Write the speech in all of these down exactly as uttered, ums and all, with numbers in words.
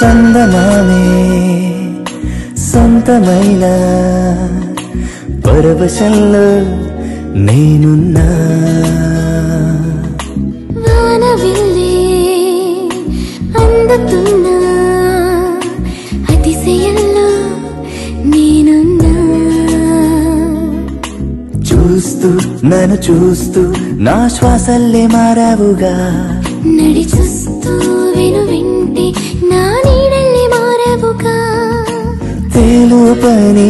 చందమామే సొంతమైన పరవశంలో నేనున్నా వానవిల్లే అందుతున్నా అతిశయంలో నేనున్నా చూస్తూ నన్ను చూస్తూ నా శ్వాసల్లే మారావుగా నడి చూస్తూ వెను వెంటే నా నీడల్లే మారావుగా తెలుపని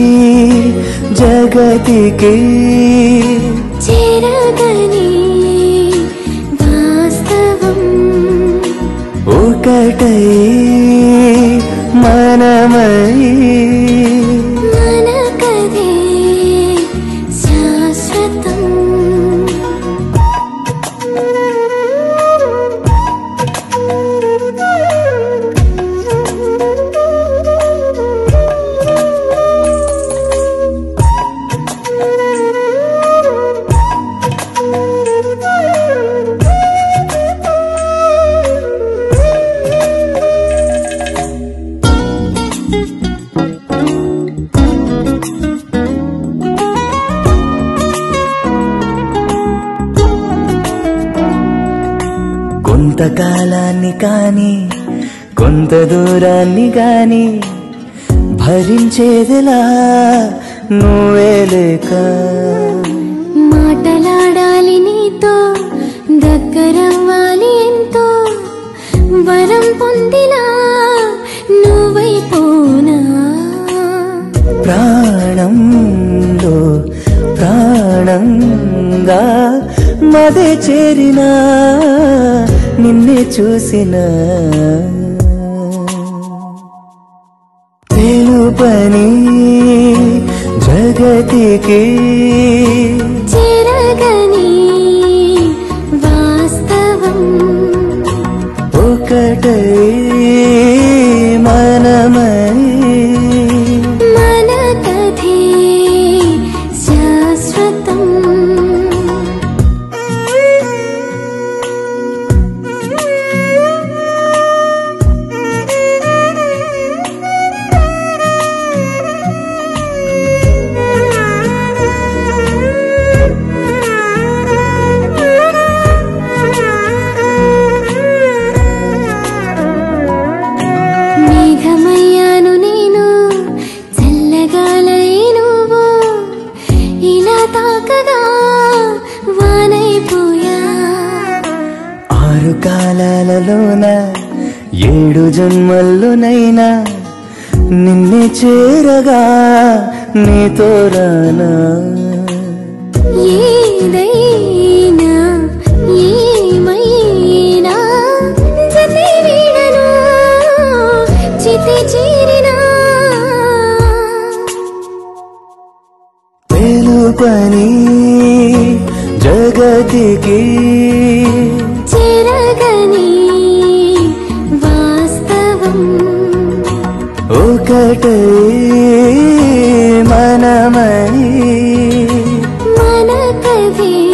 జగతికి చేరగని వాస్తవం ఒకటై మనమై మన కదే శాశ్వతం కొంతకాలాన్ని కాని కొంత దూరాన్ని గాని భరించేదిలా నువ్వే లేక మాటలాడాలి నీతో దగ్గరవ్వాలి ఎంతో వరం పొందిలా నువ్వైపోనా ప్రాణంలో ప్రాణంగా మదే చేరినా నిన్నే చూసిన తెలుపని జగతికి చేరగని వాస్తవం ఒకటై మనమై మన కథే శాశ్వతం మేఘమయ్యాను నేను చల్లగాలై నువ్వు ఇలా తాకగా వానైపోయా ఆరు కాలాలలోన ఏడు జన్మల్లోనైనా నిన్నే చేరగా నీతో రానా ఏదైనా ఏమైనా జతే వీడను చితి చేరినా తెలుపని జగతికి చేరగని వాస్తవం ఒకటై మనమై మన కథే